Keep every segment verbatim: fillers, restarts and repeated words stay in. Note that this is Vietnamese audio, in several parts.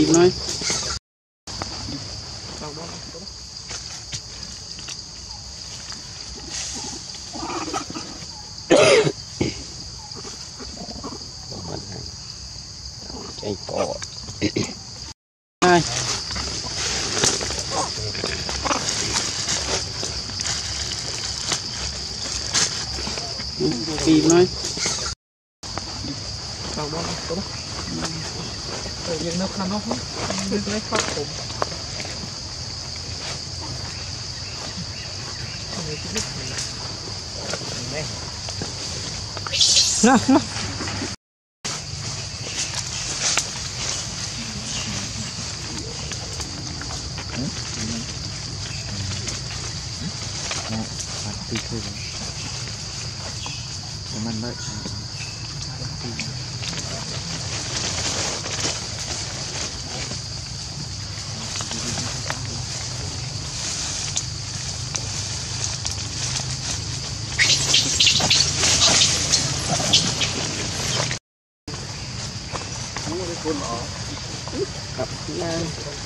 kìm thôi. Chạy cỏ. Hai. Kìm thôi. Sao bó tốt đó. Rồi những nước khăn đó không? Nước lấy phát khủng. Nè, nè. Đi thôi rồi. Mình đợi. Cặp lan.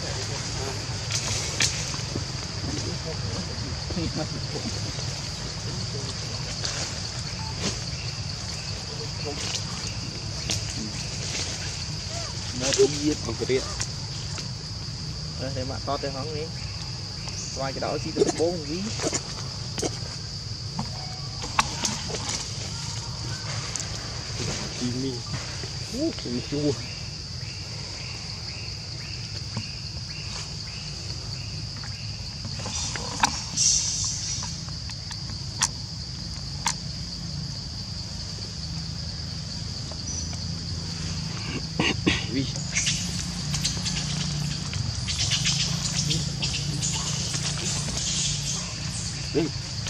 Một ít một cái điện. Đây để bạn to tới hóng đi. Ngoài cái đó chỉ được bốn ví. Chim mi. Ô, chim chua. Vi. Đi.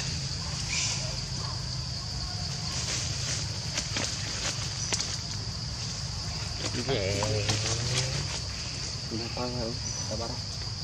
Về. Nó to hơn, ta bắt.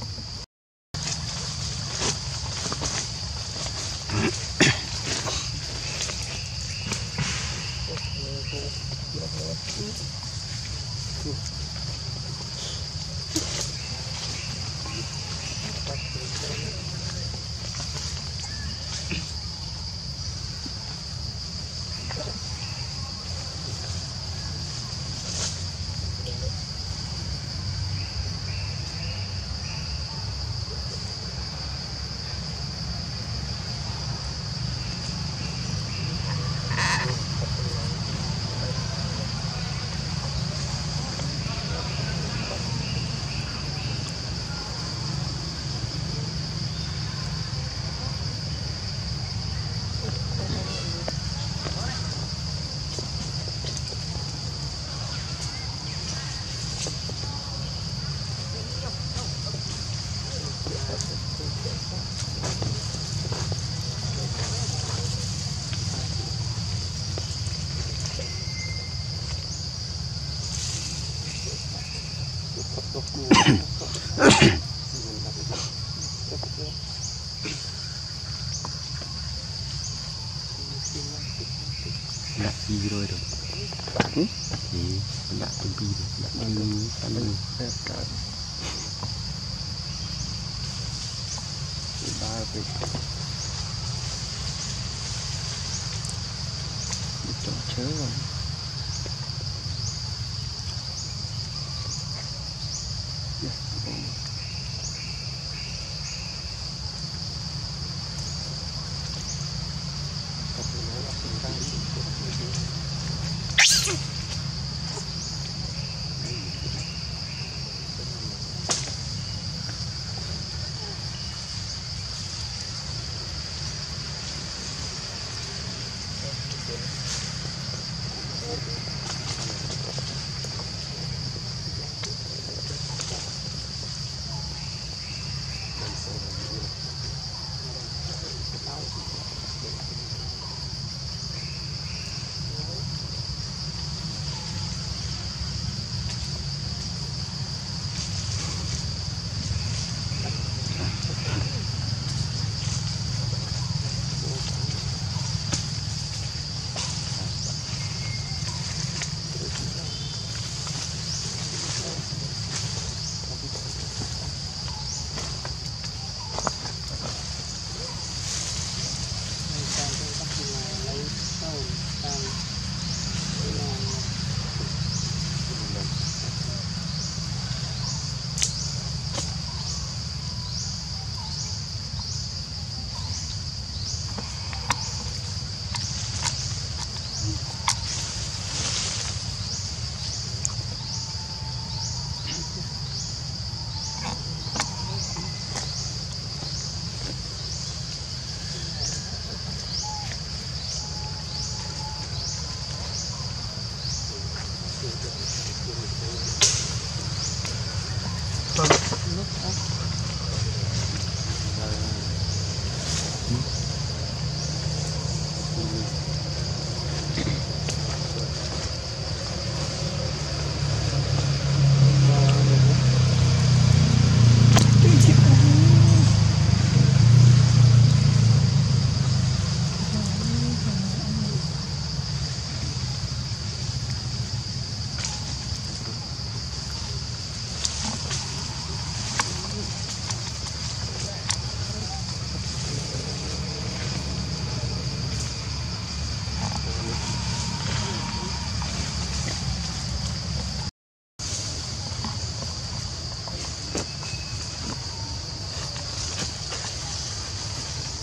Đặt gì rồi được. Ừ? Thì đặt từng pi được. Đặt từng ăn được. Ba cái chỗ chớ rồi.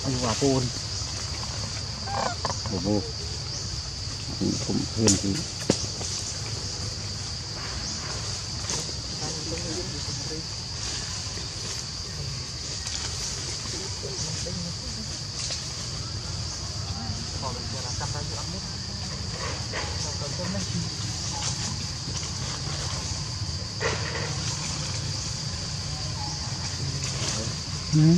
đi vào phun bố bố cũng hơn thì ừ.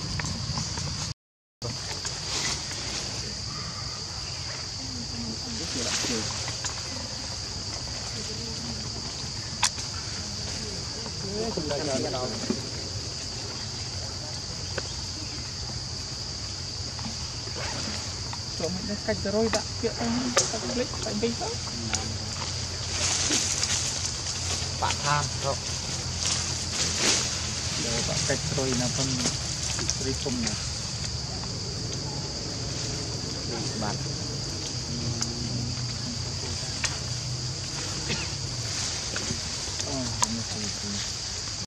Rồi mình đã cách rồi đã kia anh ta click phải đi đó. Bạn tham rồi. Để bạn cách rồi là con free không nè. Bạn